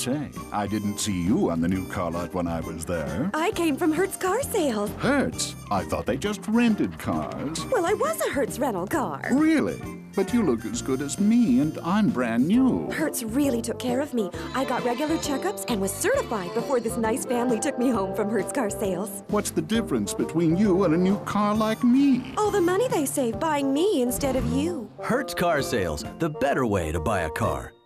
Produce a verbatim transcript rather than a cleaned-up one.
say, I didn't see you on the new car lot when I was there. I came from Hertz Car Sales. Hertz? I thought they just rented cars. Well, I was a Hertz rental car. Really? But you look as good as me, and I'm brand new. Hertz really took care of me. I got regular checkups and was certified before this nice family took me home from Hertz Car Sales. What's the difference between you and a new car like me? All the money they save buying me instead of you. Hertz Car Sales, the better way to buy a car.